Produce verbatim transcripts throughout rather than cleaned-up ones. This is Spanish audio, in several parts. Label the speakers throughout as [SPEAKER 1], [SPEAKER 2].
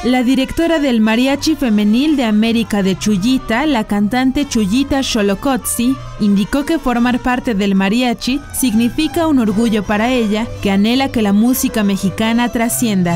[SPEAKER 1] La directora del Mariachi Femenil de América de Chuyita, la cantante Chuyita Xolocotzi, indicó que formar parte del mariachi significa un orgullo para ella, que anhela que la música mexicana trascienda.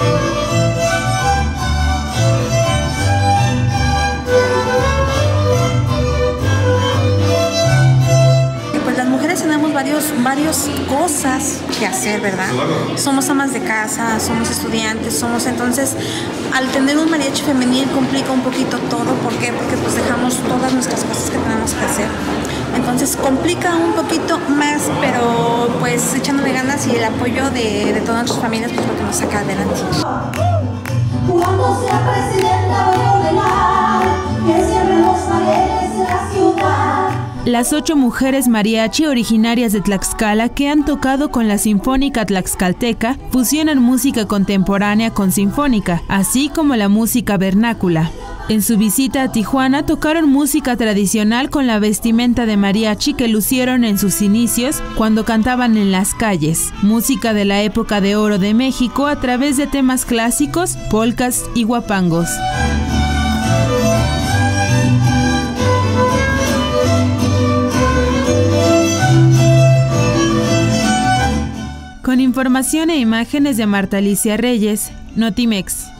[SPEAKER 2] Tenemos varios, varios cosas que hacer, ¿verdad? Somos amas de casa, somos estudiantes, somos entonces, al tener un mariachi femenil complica un poquito todo. ¿Por qué? Porque pues dejamos todas nuestras cosas que tenemos que hacer. Entonces complica un poquito más, pero pues echándole ganas y el apoyo de, de todas nuestras familias, pues lo que nos saca adelante.
[SPEAKER 3] Cuando sea presidenta voy a ordenar que cierren los paredes de la ciudad.
[SPEAKER 1] Las ocho mujeres mariachi originarias de Tlaxcala que han tocado con la Sinfónica Tlaxcalteca fusionan música contemporánea con sinfónica, así como la música vernácula. En su visita a Tijuana tocaron música tradicional con la vestimenta de mariachi que lucieron en sus inicios cuando cantaban en las calles, música de la época de oro de México a través de temas clásicos, polcas y guapangos. Con información e imágenes de Marta Alicia Reyes, Notimex.